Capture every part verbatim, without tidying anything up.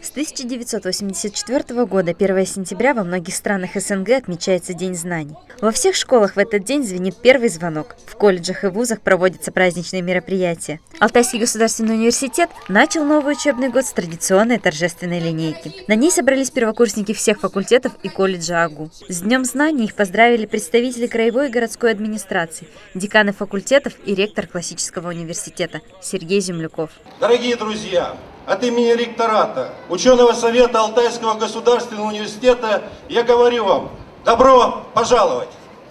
С тысяча девятьсот восемьдесят четвёртого года первого сентября во многих странах СНГ отмечается День знаний. Во всех школах в этот день звенит первый звонок. В колледжах и вузах проводятся праздничные мероприятия. Алтайский государственный университет начал новый учебный год с традиционной торжественной линейки. На ней собрались первокурсники всех факультетов и колледжа АГУ. С Днем знаний их поздравили представители краевой и городской администрации, деканы факультетов и ректор классического университета Сергей Землюков. Дорогие друзья! От имени ректората, ученого совета Алтайского государственного университета я говорю вам, добро пожаловать!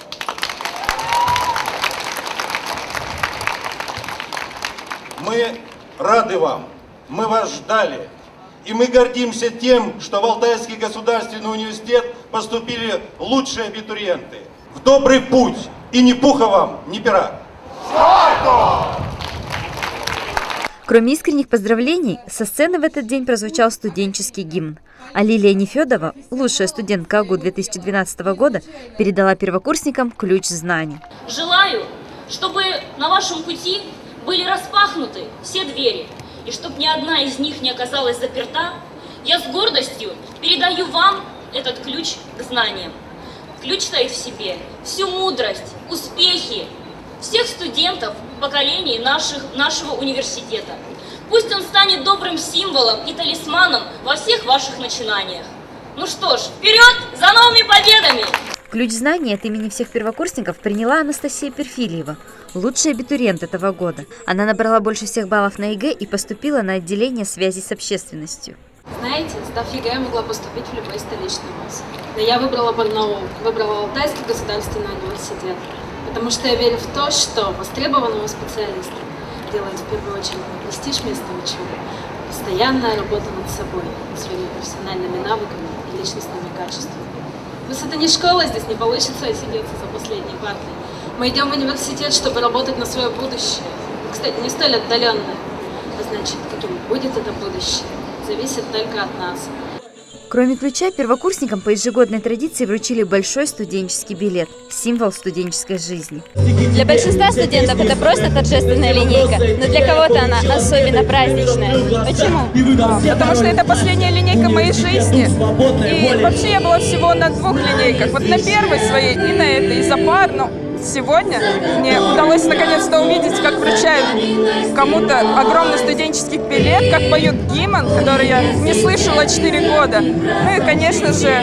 Мы рады вам, мы вас ждали, и мы гордимся тем, что в Алтайский государственный университет поступили лучшие абитуриенты. В добрый путь, и ни пуха вам, ни пера! Кроме искренних поздравлений, со сцены в этот день прозвучал студенческий гимн. А Лилия Нефедова, лучшая студентка АГУ две тысячи двенадцатого года, передала первокурсникам ключ знаний. Желаю, чтобы на вашем пути были распахнуты все двери, и чтобы ни одна из них не оказалась заперта. Я с гордостью передаю вам этот ключ к знаниям. Ключ стоит в себе всю мудрость, успехи всех студентов поколений наших, нашего университета. Пусть он станет добрым символом и талисманом во всех ваших начинаниях. Ну что ж, вперед за новыми победами! Ключ знаний от имени всех первокурсников приняла Анастасия Перфильева, лучший абитуриент этого года. Она набрала больше всех баллов на ЕГЭ и поступила на отделение связи с общественностью. Знаете, сдав ЕГЭ, я могла поступить в любой столичный вуз. Но я выбрала Барнаул, выбрала Алтайский государственный университет. Потому что я верю в то, что востребованного специалиста делает в первую очередь не престиж места учебы, а постоянная работа над собой, своими профессиональными навыками и личностными качествами. Пусть это не школа, здесь не получится отсидеться за последней партой. Мы идем в университет, чтобы работать на свое будущее. Кстати, не столь отдаленное. А значит, каким будет это будущее, зависит только от нас. Кроме ключа, первокурсникам по ежегодной традиции вручили большой студенческий билет – символ студенческой жизни. Для большинства студентов это просто торжественная линейка, но для кого-то она особенно праздничная. Почему? Потому что это последняя линейка моей жизни. И вообще я была всего на двух линейках. Вот на первой своей и на этой, из-за пар. Но сегодня мне удалось наконец-то увидеть, как вручают кому-то огромный студенческий билет, как поют гимн, который я не слышала четыре года. Ну и, конечно же,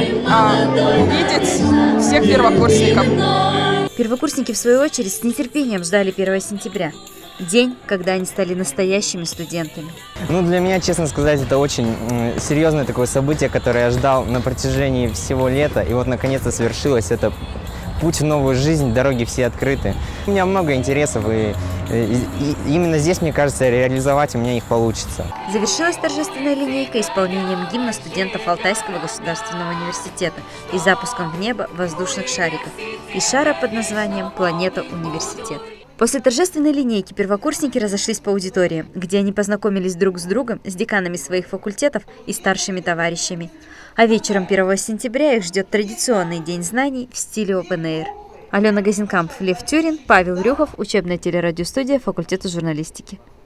увидеть всех первокурсников. Первокурсники, в свою очередь, с нетерпением ждали первого сентября. День, когда они стали настоящими студентами. Ну, для меня, честно сказать, это очень серьезное такое событие, которое я ждал на протяжении всего лета. И вот, наконец-то, свершилось это. Путь в новую жизнь, дороги все открыты. У меня много интересов, и, и, и именно здесь, мне кажется, реализовать у меня их получится. Завершилась торжественная линейка исполнением гимна студентов Алтайского государственного университета и запуском в небо воздушных шариков и шара под названием «Планета Университет». После торжественной линейки первокурсники разошлись по аудиториям, где они познакомились друг с другом, с деканами своих факультетов и старшими товарищами. А вечером первого сентября их ждет традиционный День знаний в стиле Open Air. Алена Газенкамп, Лев Тюрин, Павел Рюхов, учебная телерадиостудия факультета журналистики.